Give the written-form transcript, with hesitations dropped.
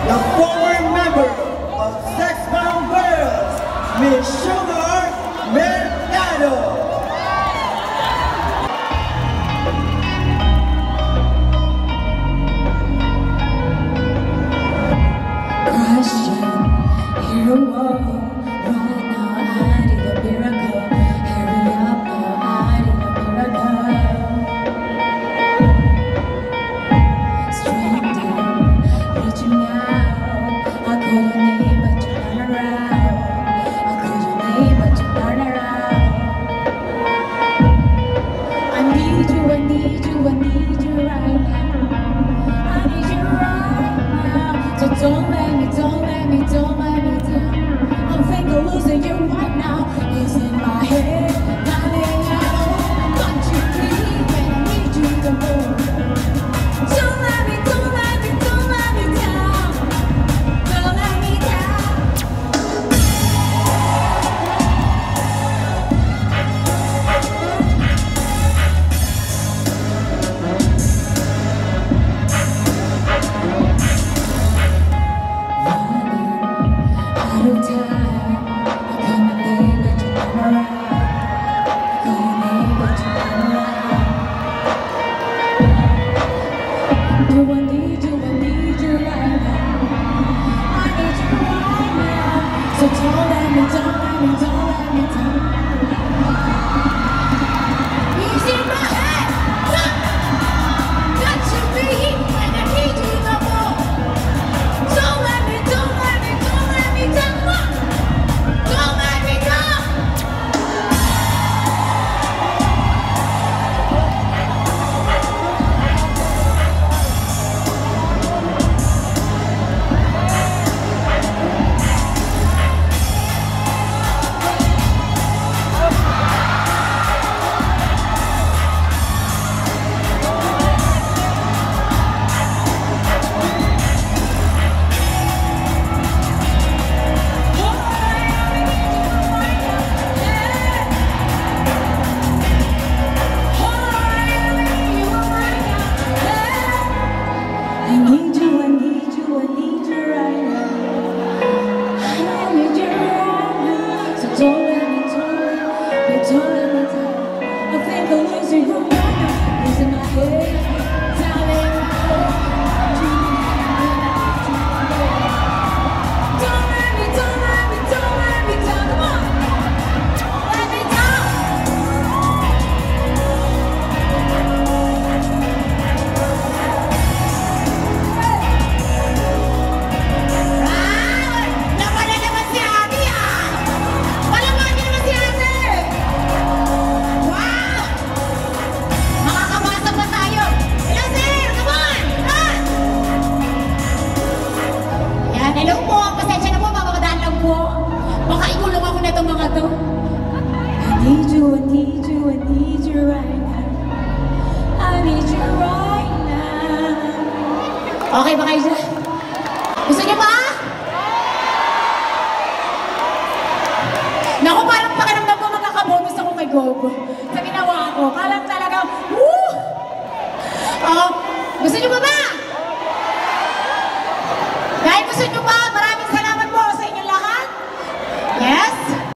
the former member of Sex Bomb Girls, Miss Sugar Mercado. Don't let me down. I'm thinking of losing you right now. It's in my head, darling. I want you free when I need you the most. Don't let me down. Don't let me down. So don't let me down. He's in my head. Got to be here when I need you the most. Don't let me down. Don't let me down. I think I'm losing you right now. Losing my head, darling. Don't let me down. Come on, let me down. Nawala naman si Ate ah. Palamangin naman si Ate. Makakabasa pa tayo. Hello sir, come on! Yan, hello po. Pasensya na po, mapapadaan lang po. Baka ikulong ako na itong mga to. I need you right now. I need you right now. Okay ba kayo dyan? Gusto niyo ba? Naku, parang pakiramdam ko magkakabonus ako kay Gogo. Sa ginawa ko, parang talagang, woo! Gusto niyo ba ba?